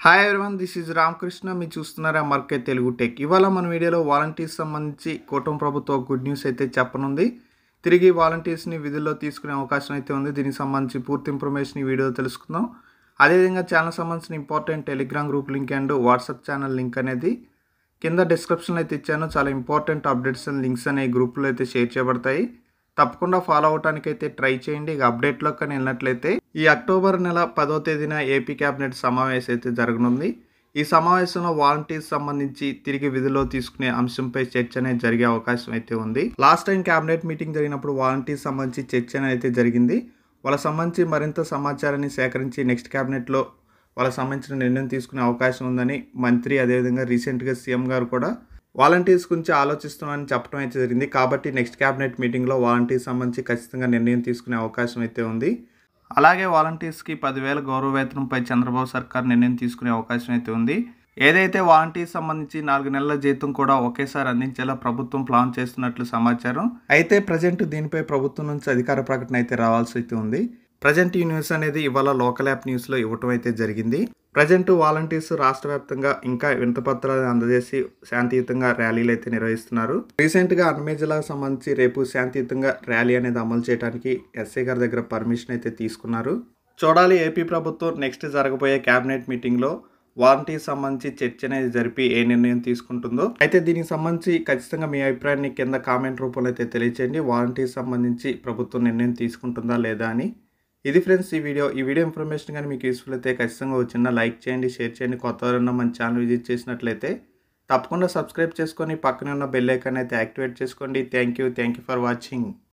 Hi everyone, this is Ramakrishna. మీరు చూస్తున్నారా market Telugu tech. ఇవాళ మన వీడియోలో వాలంటీర్స్ సంబంధించి కూటమి ప్రభుత్వం గుడ్ న్యూస్ అయితే చెప్పనుంది. తిరిగి వాలంటీర్స్ని విధుల్లో తీసుకునే అవకాశం అయితే ఉంది. దీనికి సంబంధించి పూర్తి ఇన్ఫర్మేషన్ ఈ వీడియోలో తెలుసుకుందాం. అదేవిధంగా ఛానల్ సంబంధించిన important telegram group link and WhatsApp channel link అనేది కింద డిస్క్రిప్షన్లో అయితే ఇచ్చాను. చాలా ఇంపార్టెంట్ అప్డేట్స్ అండ్ లింక్స్ అనే గ్రూప్లో అయితే షేర్ చేయబడతాయి. తప్పకుండా ఫాలో అవడానికి అయితే ట్రై చేయండి. ఇక అప్డేట్లో కానీ వెళ్ళినట్లయితే ఈ అక్టోబర్ నెల 10వ తేదీన ఏపీ క్యాబినెట్ సమావేశం అయితే జరగనుంది. ఈ సమావేశంలో వాలంటీర్స్ సంబంధించి తిరిగి విధుల్లో తీసుకునే అంశంపై చర్చ అనేది జరిగే అవకాశం అయితే ఉంది. లాస్ట్ టైం క్యాబినెట్ మీటింగ్ జరిగినప్పుడు వాలంటీర్స్ సంబంధించి చర్చ అయితే జరిగింది. వాళ్ళకి సంబంధించి మరింత సమాచారాన్ని సేకరించి నెక్స్ట్ క్యాబినెట్లో వాళ్ళకి సంబంధించిన నిర్ణయం తీసుకునే అవకాశం ఉందని మంత్రి, అదేవిధంగా రీసెంట్గా సీఎం గారు కూడా వాలంటీర్స్ గురించి ఆలోచిస్తున్నామని చెప్పడం అయితే జరిగింది. కాబట్టి నెక్స్ట్ క్యాబినెట్ మీటింగ్లో వాలంటీర్స్ సంబంధించి ఖచ్చితంగా నిర్ణయం తీసుకునే అవకాశం అయితే ఉంది. అలాగే వాలంటీర్స్కి 10,000 గౌరవ వేతనంపై చంద్రబాబు సర్కార్ నిర్ణయం తీసుకునే అవకాశం అయితే ఉంది. ఏదైతే వాలంటీర్స్ సంబంధించి 4 నెలల జీతం కూడా ఒకేసారి అందించేలా ప్రభుత్వం ప్లాన్ చేస్తున్నట్లు సమాచారం. అయితే ప్రజెంట్ దీనిపై ప్రభుత్వం నుంచి అధికార ప్రకటన అయితే రావాల్సి అయితే ఉంది. ప్రజెంట్ ఈ న్యూస్ అనేది ఇవాళ లోకల్ యాప్ న్యూస్లో ఇవ్వటం అయితే జరిగింది. ప్రజెంట్ వాలంటీర్స్ రాష్ట్ర వ్యాప్తంగా ఇంకా వినతిపత్రాలు అందజేసి శాంతియుతంగా ర్యాలీలు అయితే నిర్వహిస్తున్నారు. రీసెంట్గా అన్నమయ్య జిల్లాకు సంబంధించి రేపు శాంతియుతంగా ర్యాలీ అనేది అమలు చేయడానికి ఎస్ఐ గారి దగ్గర పర్మిషన్ అయితే తీసుకున్నారు. చూడాలి ఏపీ ప్రభుత్వం నెక్స్ట్ జరగబోయే క్యాబినెట్ మీటింగ్లో వాలంటీర్స్ సంబంధించి చర్చ అనేది జరిపి ఏ నిర్ణయం తీసుకుంటుందో. అయితే దీనికి సంబంధించి ఖచ్చితంగా మీ అభిప్రాయాన్ని కింద కామెంట్ రూపంలో అయితే తెలియచేయండి. వాలంటీర్స్ సంబంధించి ప్రభుత్వం నిర్ణయం తీసుకుంటుందా లేదా అని. ఇది ఫ్రెండ్స్ ఈ వీడియో ఇన్ఫర్మేషన్ కానీ మీకు యూస్ఫుల్ అయితే ఖచ్చితంగా చిన్న లైక్ చేయండి, షేర్ చేయండి. కొత్త ఎవరైనా మన ఛానల్ విజిట్ చేసినట్లయితే తప్పకుండా సబ్స్క్రైబ్ చేసుకొని పక్కనే ఉన్న బెల్ ఐకాన్ అయితే యాక్టివేట్ చేసుకోండి. Thank you for watching.